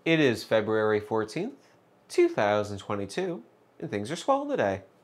It is February 14th, 2022, and things are swell today.